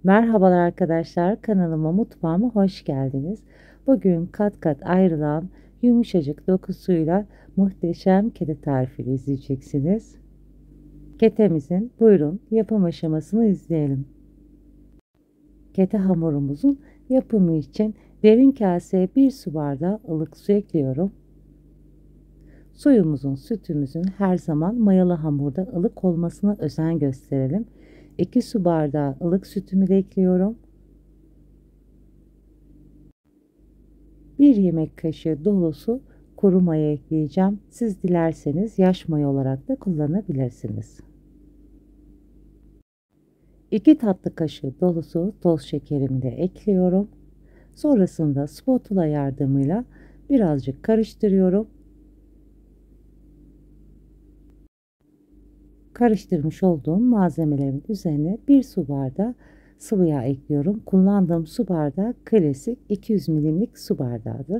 Merhabalar arkadaşlar, kanalıma mutfağıma hoş geldiniz. Bugün kat kat ayrılan yumuşacık dokusuyla muhteşem kete tarifini izleyeceksiniz. Ketemizin buyurun yapım aşamasını izleyelim. Kete hamurumuzun yapımı için derin kaseye 1 su bardağı ılık su ekliyorum. Suyumuzun, sütümüzün her zaman mayalı hamurda ılık olmasına özen gösterelim. 2 su bardağı ılık sütümü de ekliyorum. 1 yemek kaşığı dolusu kuru maya ekleyeceğim. Siz dilerseniz yaş maya olarak da kullanabilirsiniz. 2 tatlı kaşığı dolusu toz şekerimi de ekliyorum. Sonrasında spatula yardımıyla birazcık karıştırıyorum. Karıştırmış olduğum malzemelerin üzerine 1 su bardağı sıvı yağ ekliyorum. Kullandığım su bardağı klasik 200 milimlik su bardağıdır.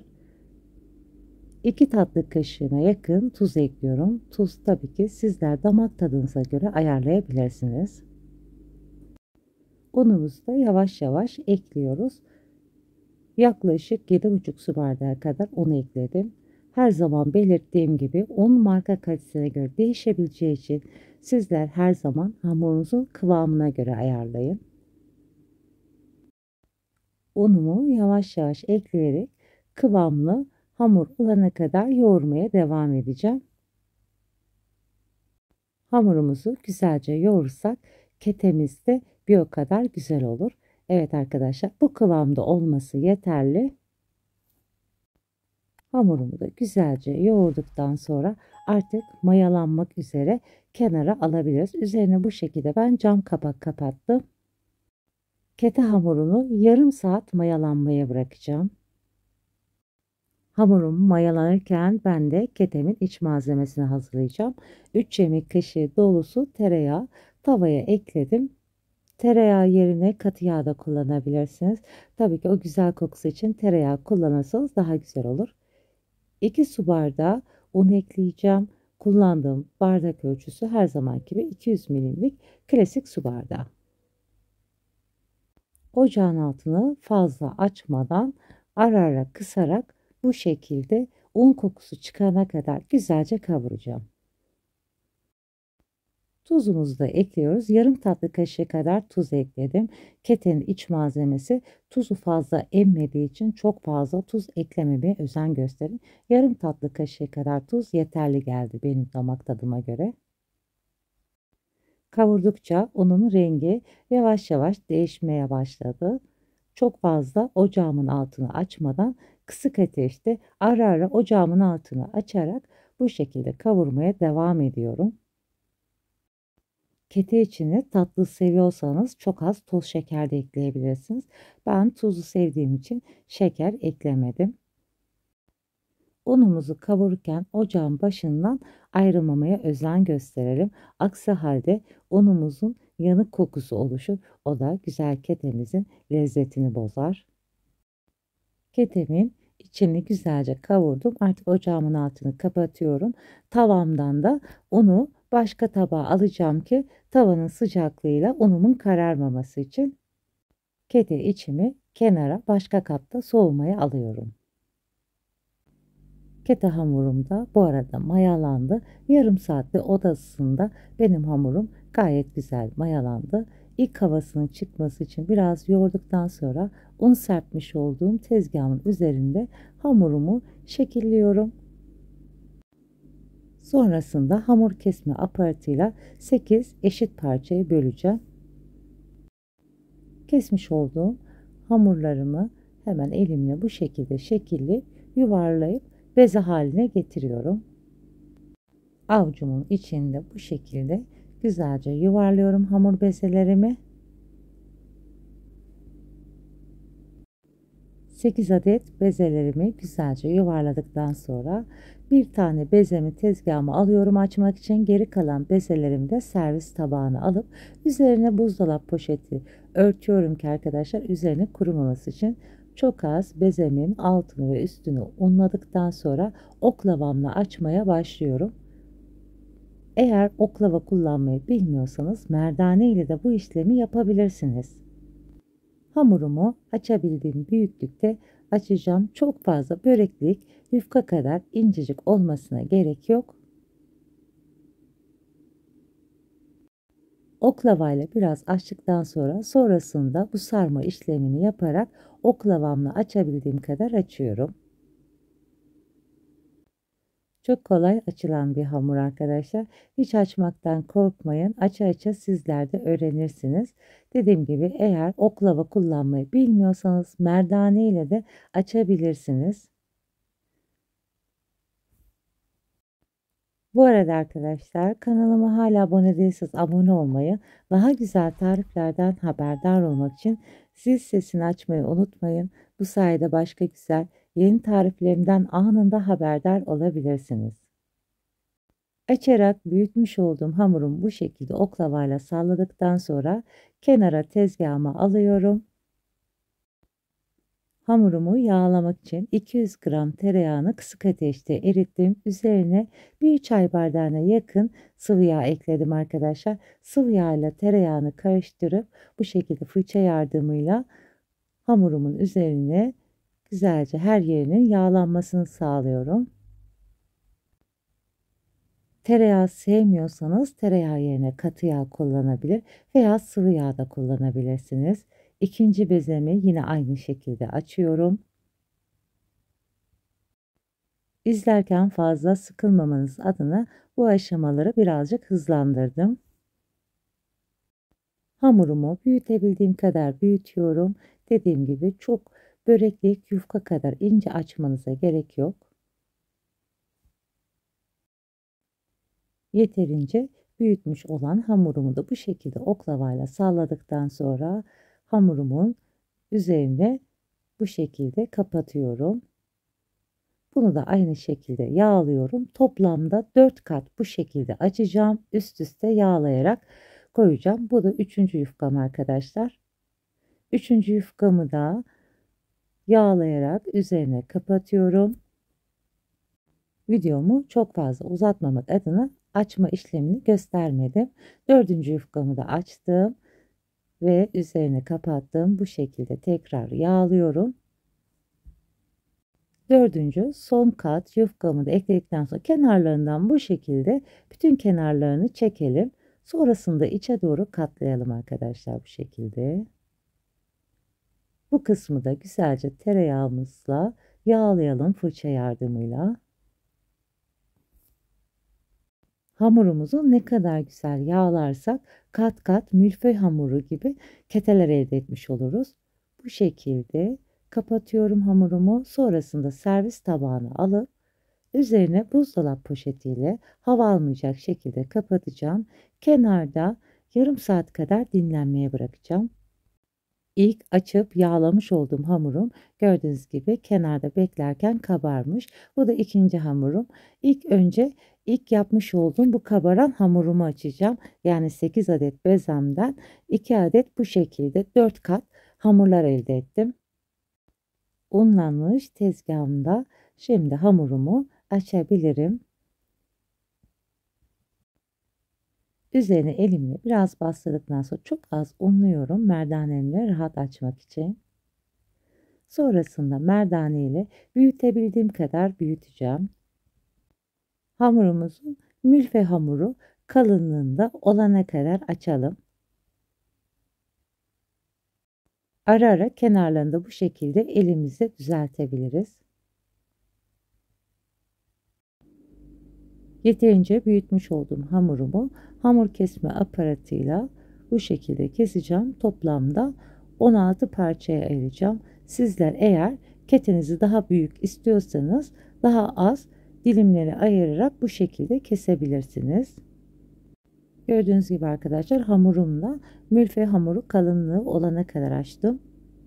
2 tatlı kaşığına yakın tuz ekliyorum. Tuz tabii ki sizler damak tadınıza göre ayarlayabilirsiniz. Unumuzu da yavaş yavaş ekliyoruz. Yaklaşık 7,5 su bardağı kadar un ekledim. Her zaman belirttiğim gibi un marka kalitesine göre değişebileceği için sizler her zaman hamurunuzun kıvamına göre ayarlayın. Unumu yavaş yavaş ekleyerek kıvamlı hamur olana kadar yoğurmaya devam edeceğim. Hamurumuzu güzelce yoğurursak ketemiz de bir o kadar güzel olur. Evet arkadaşlar, bu kıvamda olması yeterli. Hamurumu da güzelce yoğurduktan sonra artık mayalanmak üzere kenara alabiliriz. Üzerine bu şekilde ben cam kapak kapattım. Kete hamurunu yarım saat mayalanmaya bırakacağım. Hamurum mayalanırken ben de ketemin iç malzemesini hazırlayacağım. 3 yemek kaşığı dolusu tereyağı tavaya ekledim. Tereyağı yerine katı yağ da kullanabilirsiniz. Tabii ki o güzel kokusu için tereyağı kullanırsanız daha güzel olur. 2 su bardağı un ekleyeceğim. Kullandığım bardak ölçüsü her zamanki gibi 200 milimlik klasik su bardağı. Ocağın altını fazla açmadan ara ara kısarak bu şekilde un kokusu çıkana kadar güzelce kavuracağım. Tuzumuzu da ekliyoruz. Yarım tatlı kaşığı kadar tuz ekledim. Ketenin iç malzemesi tuzu fazla emmediği için çok fazla tuz eklememeye özen gösterin. Yarım tatlı kaşığı kadar tuz yeterli geldi benim damak tadıma göre. Kavurdukça unun rengi yavaş yavaş değişmeye başladı. Çok fazla ocağımın altını açmadan kısık ateşte ara ara ocağımın altını açarak bu şekilde kavurmaya devam ediyorum. Kete içine tatlı seviyorsanız çok az toz şeker de ekleyebilirsiniz. Ben tuzlu sevdiğim için şeker eklemedim. Unumuzu kavururken ocağın başından ayrılmamaya özen gösterelim. Aksi halde unumuzun yanık kokusu oluşur. O da güzel ketemizin lezzetini bozar. Ketemin içini güzelce kavurdum. Artık ocağımın altını kapatıyorum. Tavamdan da unu başka tabağa alacağım ki tavanın sıcaklığıyla unumun kararmaması için kete içimi kenara başka kapta soğumaya alıyorum. Kete hamurum da bu arada mayalandı. Yarım saatte oda ısısında benim hamurum gayet güzel mayalandı. İlk havasının çıkması için biraz yoğurduktan sonra un serpmiş olduğum tezgahımın üzerinde hamurumu şekilliyorum. Sonrasında hamur kesme aparatıyla 8 eşit parçaya böleceğim. Kesmiş olduğum hamurlarımı hemen elimle bu şekilde şekilli yuvarlayıp beze haline getiriyorum. Avucumun içinde bu şekilde güzelce yuvarlıyorum hamur bezelerimi. 8 adet bezelerimi güzelce yuvarladıktan sonra bir tane bezemi tezgahıma alıyorum açmak için. Geri kalan bezelerimi de servis tabağına alıp üzerine buzdolap poşeti örtüyorum ki arkadaşlar üzerine kurumaması için. Çok az bezemin altını ve üstünü unladıktan sonra oklavamla açmaya başlıyorum. Eğer oklava kullanmayı bilmiyorsanız merdane ile de bu işlemi yapabilirsiniz. Hamurumu açabildiğim büyüklükte açacağım. Çok fazla böreklik, yufka kadar incecik olmasına gerek yok. Oklavayla biraz açtıktan sonrasında bu sarma işlemini yaparak oklavamla açabildiğim kadar açıyorum. Çok kolay açılan bir hamur arkadaşlar. Hiç açmaktan korkmayın. Aça aça sizler de öğrenirsiniz. Dediğim gibi eğer oklava kullanmayı bilmiyorsanız merdane ile de açabilirsiniz. Bu arada arkadaşlar kanalıma hala abone değilseniz abone olmayı, daha güzel tariflerden haberdar olmak için zil sesini açmayı unutmayın. Bu sayede başka güzel yeni tariflerimden anında haberdar olabilirsiniz. Açarak büyütmüş olduğum hamurumu bu şekilde oklavayla salladıktan sonra kenara tezgahıma alıyorum. Hamurumu yağlamak için 200 gram tereyağını kısık ateşte erittim. Üzerine bir çay bardağına yakın sıvı yağ ekledim arkadaşlar. Sıvı yağ ile tereyağını karıştırıp bu şekilde fırça yardımıyla hamurumun üzerine güzelce her yerinin yağlanmasını sağlıyorum. Tereyağı sevmiyorsanız tereyağı yerine katı yağ kullanabilir veya sıvı yağ da kullanabilirsiniz. İkinci bezemi yine aynı şekilde açıyorum. İzlerken fazla sıkılmamanız adına bu aşamaları birazcık hızlandırdım. Hamurumu büyütebildiğim kadar büyütüyorum. Dediğim gibi çok böreklik yufka kadar ince açmanıza gerek yok. Yeterince büyütmüş olan hamurumu da bu şekilde oklavayla salladıktan sonra hamurumun üzerine bu şekilde kapatıyorum. Bunu da aynı şekilde yağlıyorum. Toplamda 4 kat bu şekilde açacağım. Üst üste yağlayarak koyacağım. Bu da 3. yufkam arkadaşlar. 3. yufkamı da yağlayarak üzerine kapatıyorum. Videomu çok fazla uzatmamak adına açma işlemini göstermedim. 4. yufkamı da açtım ve üzerine kapattım. Bu şekilde tekrar yağlıyorum. 4. son kat yufkamı da ekledikten sonra kenarlarından bu şekilde bütün kenarlarını çekelim. Sonrasında içe doğru katlayalım arkadaşlar bu şekilde. Bu kısmı da güzelce tereyağımızla yağlayalım fırça yardımıyla. Hamurumuzu ne kadar güzel yağlarsak kat kat milföy hamuru gibi keteler elde etmiş oluruz. Bu şekilde kapatıyorum hamurumu. Sonrasında servis tabağına alıp üzerine buzdolap poşetiyle hava almayacak şekilde kapatacağım. Kenarda yarım saat kadar dinlenmeye bırakacağım. İlk açıp yağlamış olduğum hamurum gördüğünüz gibi kenarda beklerken kabarmış. Bu da ikinci hamurum. İlk yapmış olduğum bu kabaran hamurumu açacağım. Yani 8 adet bezemden 2 adet bu şekilde 4 kat hamurlar elde ettim. Unlanmış tezgahımda şimdi hamurumu açabilirim. Üzerine elimle biraz bastırdıktan sonra çok az unluyorum merdanemle rahat açmak için. Sonrasında merdane ile büyütebildiğim kadar büyüteceğim. Hamurumuzun milföy hamuru kalınlığında olana kadar açalım. Ara ara kenarlarında bu şekilde elimizle düzeltebiliriz. Yeterince büyütmüş olduğum hamurumu hamur kesme aparatıyla bu şekilde keseceğim. Toplamda 16 parçaya ayıracağım. Sizler eğer ketenizi daha büyük istiyorsanız daha az dilimleri ayırarak bu şekilde kesebilirsiniz. Gördüğünüz gibi arkadaşlar hamurumla milföy hamuru kalınlığı olana kadar açtım.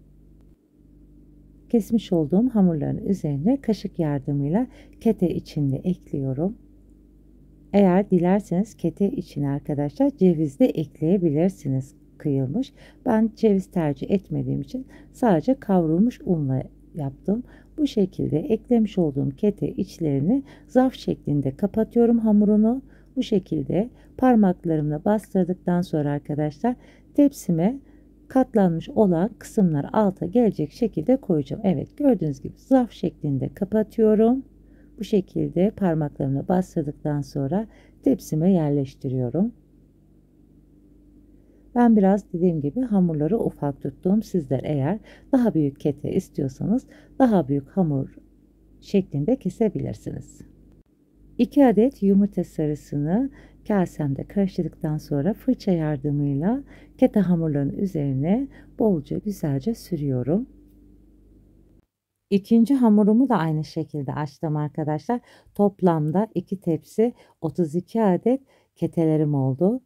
Kesmiş olduğum hamurların üzerine kaşık yardımıyla kete içinde ekliyorum. Eğer dilerseniz kete içine arkadaşlar ceviz de ekleyebilirsiniz kıyılmış. Ben ceviz tercih etmediğim için sadece kavrulmuş unla yaptım. Bu şekilde eklemiş olduğum kete içlerini zarf şeklinde kapatıyorum hamurunu. Bu şekilde parmaklarımla bastırdıktan sonra arkadaşlar tepsime katlanmış olan kısımlar alta gelecek şekilde koyacağım. Evet, gördüğünüz gibi zarf şeklinde kapatıyorum. Bu şekilde parmaklarımla bastırdıktan sonra tepsime yerleştiriyorum. Ben biraz dediğim gibi hamurları ufak tuttum. Sizler eğer daha büyük kete istiyorsanız daha büyük hamur şeklinde kesebilirsiniz. 2 adet yumurta sarısını kasemde karıştırdıktan sonra fırça yardımıyla kete hamurların üzerine bolca güzelce sürüyorum. İkinci hamurumu da aynı şekilde açtım arkadaşlar. Toplamda 2 tepsi 32 adet ketelerim oldu.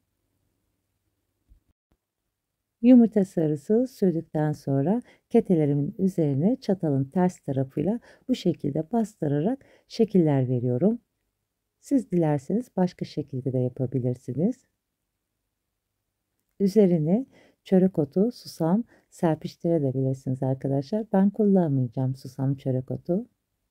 Yumurta sarısı sürdükten sonra ketelerimin üzerine çatalın ters tarafıyla bu şekilde bastırarak şekiller veriyorum. Siz dilerseniz başka şekilde de yapabilirsiniz. Üzerine çörek otu, susam serpiştirebilirsiniz arkadaşlar. Ben kullanmayacağım susam çörek otu.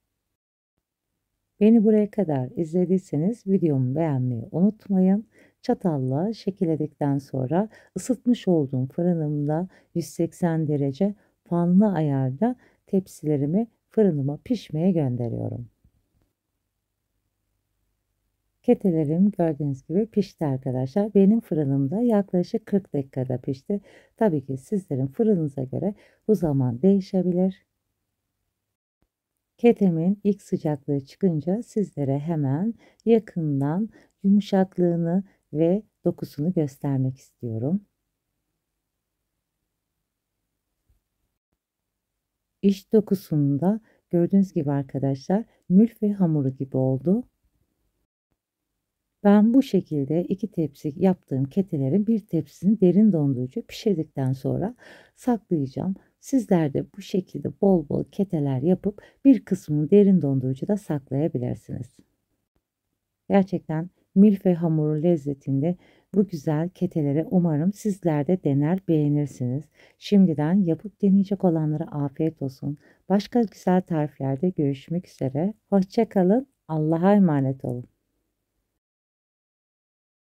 Beni buraya kadar izlediyseniz videomu beğenmeyi unutmayın. Çatalla şekilledikten sonra ısıtmış olduğum fırınımda 180 derece fanlı ayarda tepsilerimi fırınıma pişmeye gönderiyorum. Ketelerim gördüğünüz gibi pişti arkadaşlar. Benim fırınımda yaklaşık 40 dakikada pişti. Tabii ki sizlerin fırınınıza göre bu zaman değişebilir. Ketemin ilk sıcaklığı çıkınca sizlere hemen yakından yumuşaklığını ve dokusunu göstermek istiyorum. İç dokusunda gördüğünüz gibi arkadaşlar mülföy hamuru gibi oldu. Ben bu şekilde 2 tepsi yaptığım ketelerin bir tepsisini derin dondurucu pişirdikten sonra saklayacağım. Sizler de bu şekilde bol bol keteler yapıp bir kısmını derin dondurucuda saklayabilirsiniz. Gerçekten milföy hamuru lezzetinde bu güzel keteleri umarım sizler de dener beğenirsiniz. Şimdiden yapıp deneyecek olanlara afiyet olsun. Başka güzel tariflerde görüşmek üzere. Hoşça kalın. Allah'a emanet olun.